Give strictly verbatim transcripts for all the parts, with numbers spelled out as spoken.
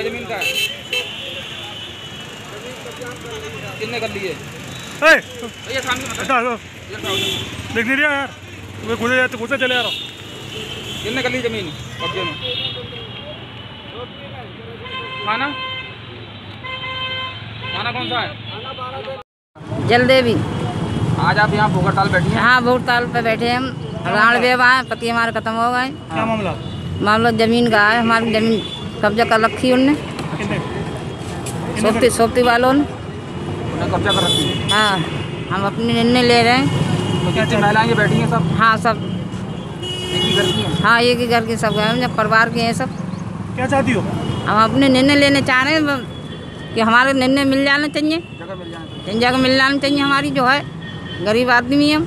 जमीन का है? कितने कर लिए? ये सामने मतलब देख नहीं रहा यार, मैं घुसे जाते घुसे चले आ रहा हूँ। कितने कर ली जमीन कब्जे में? खाना खाना कौन सा है? जलदेवी। आज आप यहाँ भूगड़ताल बैठी हैं? हाँ, भूगड़ताल पे बैठे हम। राण बेवा है, पति हमारे खत्म हो गए। क्या मामला? मामला जमीन का है। हमारी जमीन कब्जा कर रखी उनने, सोपती सोपती वालों ने कब्जा कर रखी है। हाँ, हम अपने निर्णय ले रहे हैं। तो कितनी महिलाएं ये बैठी हैं सब? हाँ, सब एक ही घर की हैं? हाँ, एक ही घर के सब हैं, जब परिवार के हैं सब। क्या चाहती हो? हम अपने निर्णय लेने चाह रहे हैं कि हमारे निर्णय मिल जाना चाहिए, जगह मिल जाए, जगह मिल जानी चाहिए। हमारी जो है गरीब आदमी हम।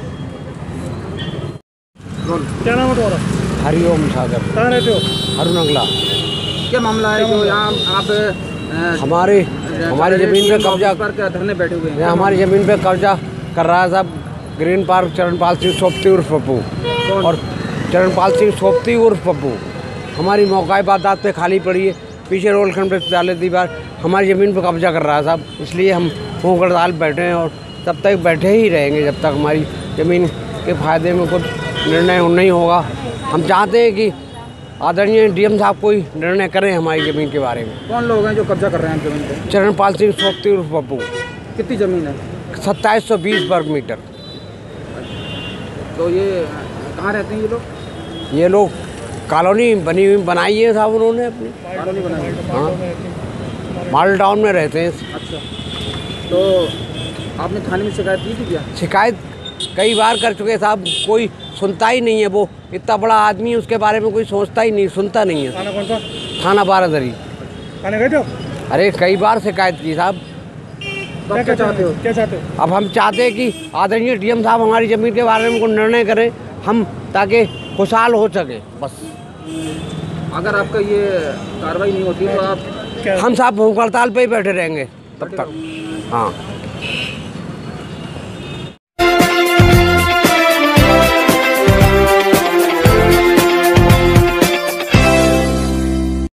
क्या नाम है तुम्हारा? हरिओम सागर। कहाँ रहते हो? हरुनगला। क्या मामला है जो यहाँ आप हमारे हमारी ज़मीन पे कब्जा पर धरने बैठे हुए हैं? हमारी ज़मीन पे कब्जा कर रहा है साहब ग्रीन पार्क चरणपाल सिंह सोपती उर्फ पप्पू, और चरणपाल सिंह सोपती उर्फ पप्पू हमारी मौका बात पे खाली पड़ी है। पीछे रोल खंड पे डाले दीवार हमारी ज़मीन पे कब्जा कर रहा है साहब, इसलिए हम भूख हड़ताल बैठे हैं और तब तक बैठे ही रहेंगे जब तक हमारी ज़मीन के फ़ायदे में कुछ निर्णय नहीं होगा। हम चाहते हैं कि आदरणीय डीएम साहब कोई निर्णय करें हमारी ज़मीन के बारे में। कौन लोग हैं जो कब्जा कर रहे हैं जमीन पे? चरणपाल सिंह सोपती उर्फ पप्पू। कितनी ज़मीन है? सत्ताईस सौ बीस वर्ग मीटर। तो ये कहाँ रहते हैं ये लोग? ये लोग कॉलोनी बनी हुई बनाई है साहब उन्होंने अपनी कॉलोनी बनाई? हाँ, मॉडल टाउन में रहते हैं। अच्छा, तो आपने थाने में शिकायत की थी क्या? शिकायत कई बार कर चुके साहब, कोई सुनता ही नहीं है। वो इतना बड़ा आदमी है, उसके बारे में कोई सोचता ही नहीं, सुनता नहीं है। थाना कौन सा? थाना बारादरी। थाने गए थे? अरे कई बार शिकायत की साहब। तो क्या चाहते हो? क्या चाहते हो? अब हम चाहते हैं कि आदरणीय डीएम साहब हमारी ज़मीन के बारे में कोई निर्णय करें, हम ताकि खुशहाल हो सके बस। अगर आपका ये कार्रवाई नहीं होती तो आप हम साहब भूख हड़ताल पे ही बैठे रहेंगे तब तक। हाँ।